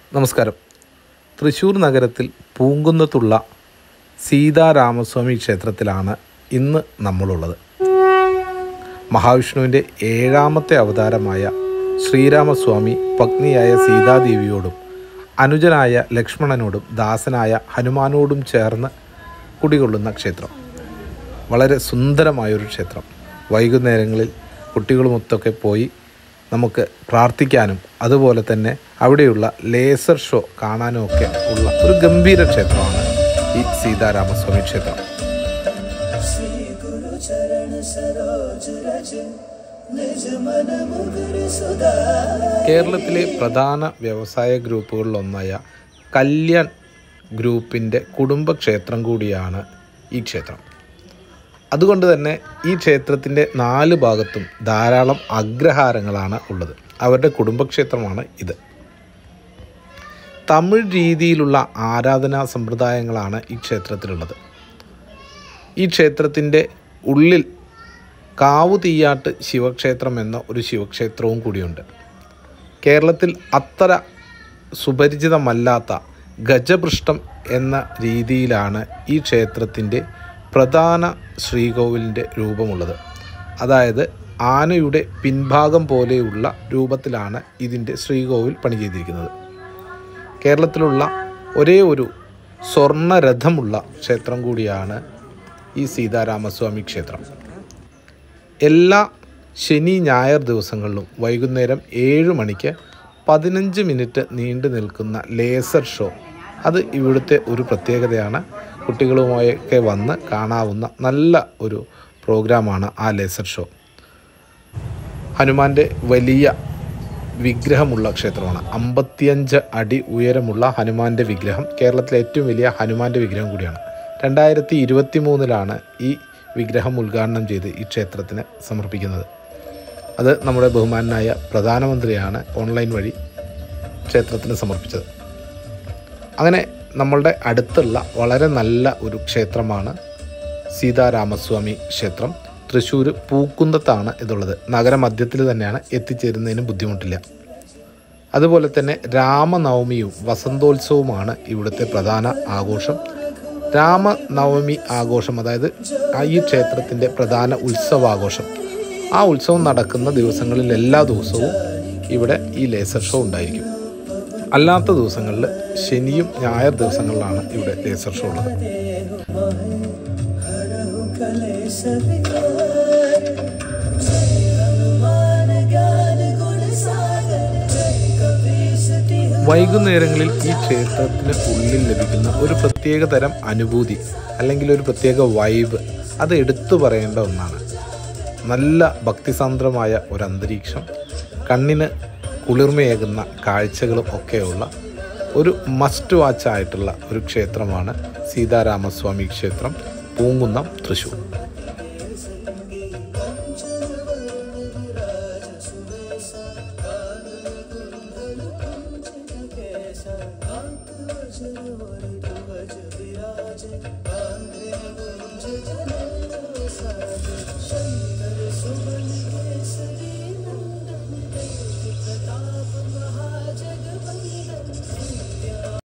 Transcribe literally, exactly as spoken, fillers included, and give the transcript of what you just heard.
നമസ്കാരം. തൃശ്ശൂർ നഗരത്തിൽ പൂങ്കുന്നത്തുള്ള സീതാരാമസ്വാമി ക്ഷേത്രത്തിലാണ് ഇന്ന് നമ്മളുള്ളത്. മഹാവിഷ്ണുവിൻ്റെ ഏഴാമത്തെ അവതാരമായ ശ്രീരാമസ്വാമി പത്നിയായ സീതാദേവിയോടും അനുജനായ ലക്ഷ്മണനോടും ദാസനായ ഹനുമാനോടും ചേർന്ന് കുടികൊള്ളുന്ന ക്ഷേത്രം. വളരെ സുന്ദരമായൊരു ക്ഷേത്രം. വൈകുന്നേരങ്ങളിൽ കുട്ടികളുമൊത്തൊക്കെ പോയി നമുക്ക് പ്രാർത്ഥിക്കാനും അതുപോലെ തന്നെ അവിടെയുള്ള ലേസർ ഷോ കാണാനും ഒക്കെ ഉള്ള ഒരു ഗംഭീര ക്ഷേത്രമാണ് ഈ സീതാരാമസ്വാമി ക്ഷേത്രം. കേരളത്തിലെ പ്രധാന വ്യവസായ ഗ്രൂപ്പുകളിലൊന്നായ കല്യാൺ ഗ്രൂപ്പിൻ്റെ കുടുംബക്ഷേത്രം കൂടിയാണ് ഈ ക്ഷേത്രം. അതുകൊണ്ട് തന്നെ ഈ ക്ഷേത്രത്തിൻ്റെ നാല് ഭാഗത്തും ധാരാളം അഗ്രഹാരങ്ങളാണ് ഉള്ളത്. അവരുടെ കുടുംബക്ഷേത്രമാണ് ഇത്. തമിഴ് രീതിയിലുള്ള ആരാധനാ സമ്പ്രദായങ്ങളാണ് ഈ ക്ഷേത്രത്തിലുള്ളത്. ഈ ക്ഷേത്രത്തിൻ്റെ ഉള്ളിൽ കാവുതീയാട്ട് ശിവക്ഷേത്രം എന്ന ഒരു ശിവക്ഷേത്രവും കൂടിയുണ്ട്. കേരളത്തിൽ അത്ര സുപരിചിതമല്ലാത്ത ഗജപൃഷ്ഠം എന്ന രീതിയിലാണ് ഈ ക്ഷേത്രത്തിൻ്റെ പ്രധാന ശ്രീകോവിലിൻ്റെ രൂപമുള്ളത്. അതായത് ആനയുടെ പിൻഭാഗം പോലെയുള്ള രൂപത്തിലാണ് ഇതിൻ്റെ ശ്രീകോവിൽ പണി ചെയ്തിരിക്കുന്നത്. കേരളത്തിലുള്ള ഒരേ ഒരു സ്വർണ്ണരഥമുള്ള ക്ഷേത്രം കൂടിയാണ് ഈ സീതാരാമസ്വാമി ക്ഷേത്രം. എല്ലാ ശനി ഞായർ ദിവസങ്ങളിലും വൈകുന്നേരം ഏഴ് മണിക്ക് പതിനഞ്ച് മിനിറ്റ് നീണ്ടു നിൽക്കുന്ന ലേസർ ഷോ, അത് ഇവിടുത്തെ ഒരു പ്രത്യേകതയാണ്. കുട്ടികളുമായൊക്കെ വന്ന് കാണാവുന്ന നല്ല ഒരു പ്രോഗ്രാമാണ് ആ ലേസർ ഷോ. ഹനുമാൻ്റെ വലിയ വിഗ്രഹമുള്ള ക്ഷേത്രമാണ്. അമ്പത്തിയഞ്ച് അടി ഉയരമുള്ള ഹനുമാൻ്റെ വിഗ്രഹം കേരളത്തിലെ ഏറ്റവും വലിയ ഹനുമാൻ്റെ വിഗ്രഹം കൂടിയാണ്. രണ്ടായിരത്തി ഇരുപത്തി മൂന്നിലാണ് ഈ വിഗ്രഹം ഉദ്ഘാടനം ചെയ്ത് ഈ ക്ഷേത്രത്തിന് സമർപ്പിക്കുന്നത്. അത് നമ്മുടെ ബഹുമാനായ പ്രധാനമന്ത്രിയാണ് ഓൺലൈൻ വഴി ക്ഷേത്രത്തിന് സമർപ്പിച്ചത്. അങ്ങനെ നമ്മളുടെ അടുത്തുള്ള വളരെ നല്ല ഒരു ക്ഷേത്രമാണ് സീതാരാമസ്വാമി ക്ഷേത്രം. തൃശ്ശൂർ പൂക്കുന്നത്താണ് ഇതുള്ളത്. നഗരമധ്യത്തിൽ തന്നെയാണ്, എത്തിച്ചേരുന്നതിന് ബുദ്ധിമുട്ടില്ല. അതുപോലെ തന്നെ രാമനവമിയും വസന്തോത്സവവുമാണ് ഇവിടുത്തെ പ്രധാന ആഘോഷം. രാമനവമി ആഘോഷം, അതായത് ഈ ക്ഷേത്രത്തിൻ്റെ പ്രധാന ഉത്സവാഘോഷം, ആ ഉത്സവം നടക്കുന്ന ദിവസങ്ങളിൽ എല്ലാ ദിവസവും ഇവിടെ ഈ ലേസർ ഷോ ഉണ്ടായിരിക്കും. അല്ലാത്ത ദിവസങ്ങളിൽ ശനിയും ഞായർ ദിവസങ്ങളിലാണ് ഇവിടെ ലേസർ ഷോ ഉള്ളത്. വൈകുന്നേരങ്ങളിൽ ഈ ക്ഷേത്രത്തിന് ഉള്ളിൽ ലഭിക്കുന്ന ഒരു പ്രത്യേക തരം അനുഭൂതി അല്ലെങ്കിൽ ഒരു പ്രത്യേക വൈബ്, അത് എടുത്തു പറയേണ്ട ഒന്നാണ്. നല്ല ഭക്തിസാന്ദ്രമായ ഒരു അന്തരീക്ഷം, കണ്ണിന് കുളിർമയേകുന്ന കാഴ്ചകളും ഒക്കെയുള്ള ഒരു മസ്റ്റ് വാച്ച് ആയിട്ടുള്ള ഒരു ക്ഷേത്രമാണ് സീതാരാമസ്വാമി ക്ഷേത്രം, പൂങ്കുന്നം, തൃശ്ശൂർ. ध्वज विराजे